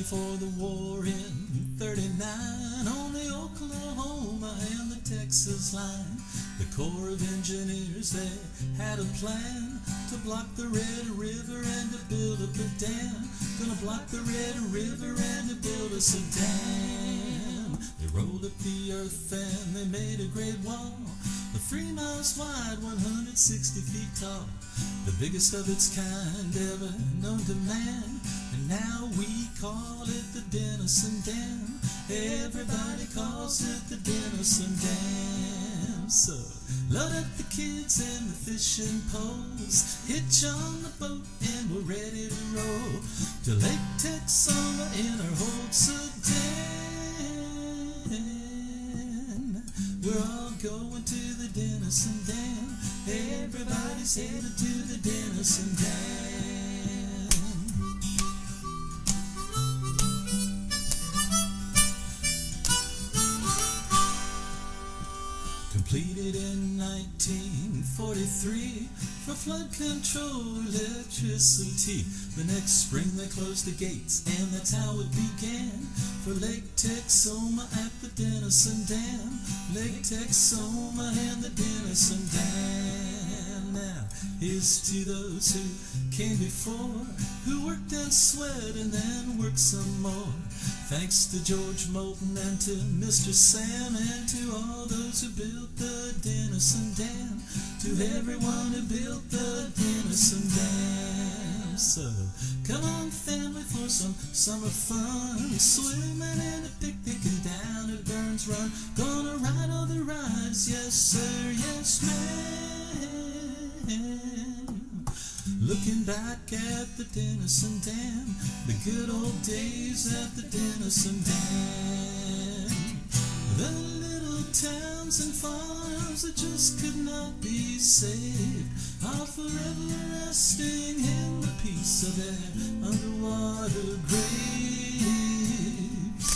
for the war in '39 on the Oklahoma and the Texas line. The Corps of Engineers, they had a plan to block the Red River and to build up a dam. Gonna block the Red River and to build us a dam. They rolled up the earth and they made a great wall, 3 miles wide, 160 feet tall, the biggest of its kind ever known to man. And now we call it the Denison Dam. Everybody calls it the Denison Dam. So load up the kids and the fishing poles, hitch on the boat and we're ready to roll to Lake Texoma in our old sedan. We're all going to the Denison Dam. Everybody's headed to the Denison Dam. Completed in 1943 for flood control electricity. The next spring they closed the gates and that's how it began for Lake Texoma at the Denison Dam. Lake Texoma and the Denison Dam. Now here's to those who came before, who worked and sweat and then worked some more. Thanks to George Moulton and to Mr. Sam and to all those who built the Denison Dam, to everyone who built the Denison Dam. So come on family for some summer fun, swimming and a picnic and down at Burns Run. Gonna ride all the rides, yes sir, yes ma'am. Looking back at the Denison Dam, the good old days at the Denison Dam. The little towns and farms that just could not be saved are forever resting in the peace of their underwater graves.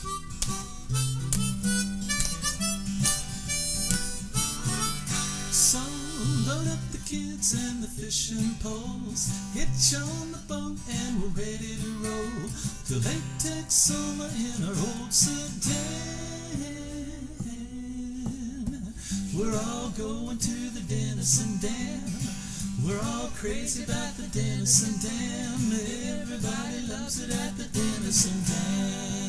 So load up the kids and the fishing poles, hitch on the boat and we're ready to roll to Lake Texoma in our old sedan. We're all going to the Denison Dam. We're all crazy about the Denison Dam. Everybody loves it at the Denison Dam.